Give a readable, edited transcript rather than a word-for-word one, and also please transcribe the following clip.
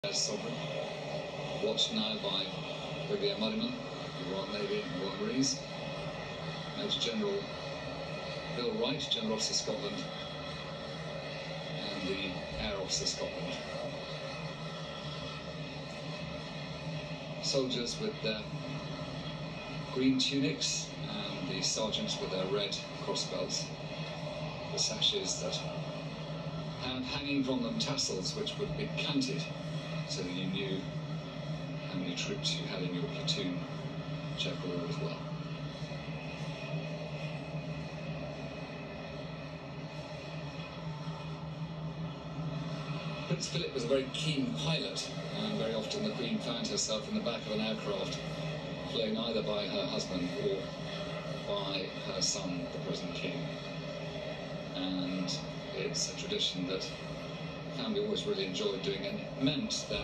As sovereign, watched now by Brigadier Muddiman, the Royal Navy and Royal Marines, Major General Bill Wright, General Officer Scotland, and the Air Officer Scotland. Soldiers with their green tunics and the sergeants with their red crossbelts, the sashes that had hanging from them tassels which would be counted so that you knew how many troops you had in your platoon checkerboard as well. Prince Philip was a very keen pilot, and very often the Queen found herself in the back of an aircraft flown either by her husband or by her son, the present King. And it's a tradition that the family always really enjoyed doing, and it meant that